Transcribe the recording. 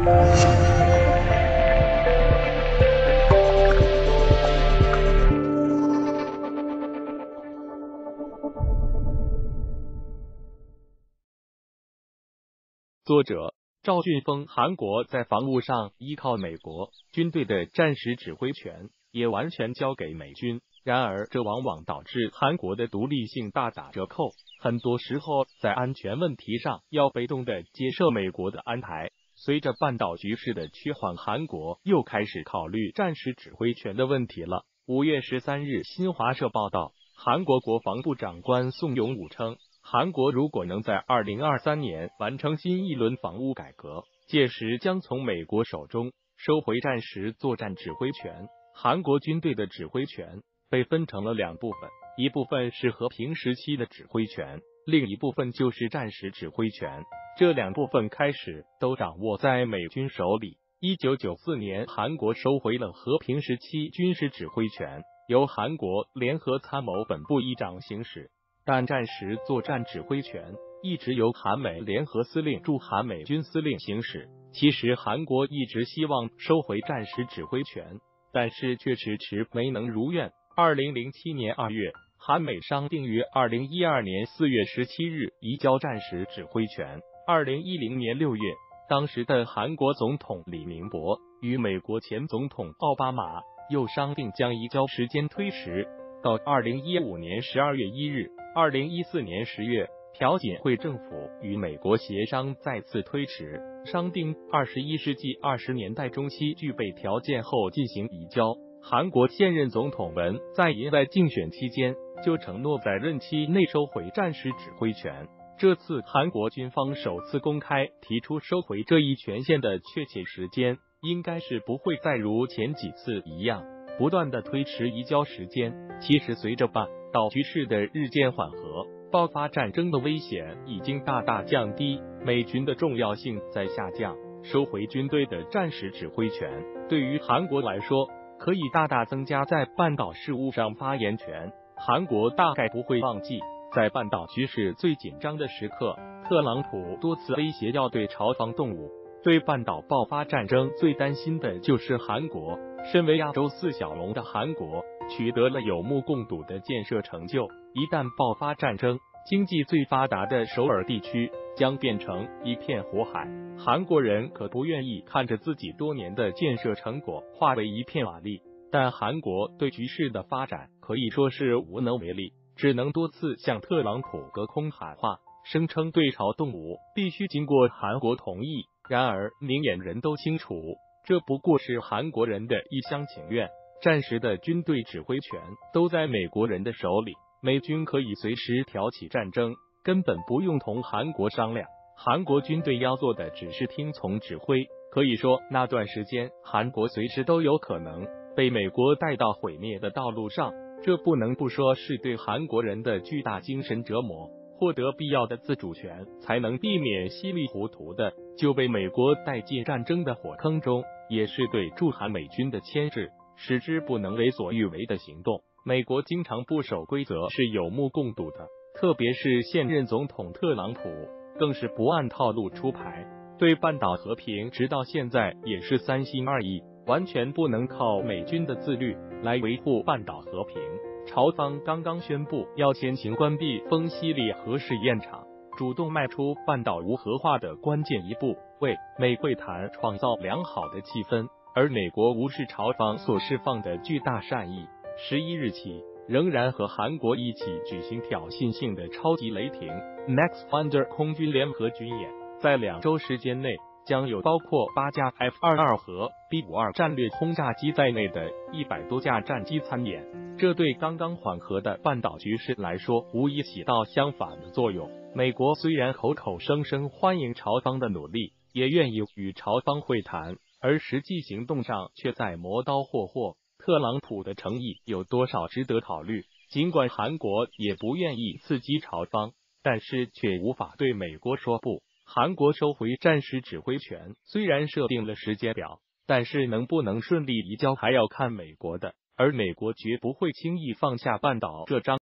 作者赵俊峰。韩国在防务上依靠美国军队的战时指挥权，也完全交给美军。然而，这往往导致韩国的独立性大打折扣。很多时候，在安全问题上要被动的接受美国的安排。随着半岛局势的趋缓，韩国又开始考虑战时指挥权的问题了。5月13日，新华社报道，韩国国防部长官宋永武称，韩国如果能在2023年完成新一轮防务改革，届时将从美国手中收回战时作战指挥权。韩国军队的指挥权被分成了2部分，一部分是和平时期的指挥权，另一部分就是战时指挥权。这2部分开始都掌握在美军手里。1994年，韩国收回了和平时期军事指挥权，由韩国联合参谋本部议长行使。但战时作战指挥权一直由韩美联合司令驻韩美军司令行使。其实韩国一直希望收回战时指挥权，但是却迟迟没能如愿。2007年2月，韩美商定于2012年4月17日移交战时指挥权。2010年6月，当时的韩国总统李明博与美国前总统奥巴马又商定将移交时间推迟到2015年12月1日。2014年10月，朴槿惠政府与美国协商再次推迟，商定21世纪20年代中期具备条件后进行移交。韩国现任总统文在寅在竞选期间就承诺在任期内收回战时指挥权。这次韩国军方首次公开提出收回这一权限的确切时间，应该是不会再如前几次一样不断的推迟移交时间。其实随着半岛局势的日渐缓和，爆发战争的危险已经大大降低，美军的重要性在下降。收回军队的战时指挥权，对于韩国来说，可以大大增加在半岛事务上发言权。韩国大概不会忘记，在半岛局势最紧张的时刻，特朗普多次威胁要对朝方动武。对半岛爆发战争最担心的就是韩国。身为亚洲4小龙的韩国，取得了有目共睹的建设成就。一旦爆发战争，经济最发达的首尔地区将变成一片火海。韩国人可不愿意看着自己多年的建设成果化为一片瓦砾，但韩国对局势的发展可以说是无能为力，只能多次向特朗普隔空喊话，声称对朝动武必须经过韩国同意。然而明眼人都清楚，这不过是韩国人的一厢情愿。战时的军队指挥权都在美国人的手里，美军可以随时挑起战争，根本不用同韩国商量。韩国军队要做的只是听从指挥。可以说那段时间，韩国随时都有可能被美国带到毁灭的道路上，这不能不说是对韩国人的巨大精神折磨。获得必要的自主权，才能避免稀里糊涂的就被美国带进战争的火坑中，也是对驻韩美军的牵制，使之不能为所欲为的行动。美国经常不守规则是有目共睹的，特别是现任总统特朗普更是不按套路出牌，对半岛和平直到现在也是3心2意，完全不能靠美军的自律来维护半岛和平。朝方刚刚宣布要先行关闭丰西里核试验场，主动迈出半岛无核化的关键一步，为美会谈创造良好的气氛。而美国无视朝方所释放的巨大善意，11日起仍然和韩国一起举行挑衅性的超级雷霆 Max Thunder 空军联合军演，在2周时间内将有包括8架 F-22和 B-52战略轰炸机在内的100多架战机参演。这对刚刚缓和的半岛局势来说，无疑起到相反的作用。美国虽然口口声声欢迎朝方的努力，也愿意与朝方会谈，而实际行动上却在磨刀霍霍。特朗普的诚意有多少值得考虑？尽管韩国也不愿意刺激朝方，但是却无法对美国说不。韩国收回战时指挥权，虽然设定了时间表，但是能不能顺利移交还要看美国的，而美国绝不会轻易放下半岛这张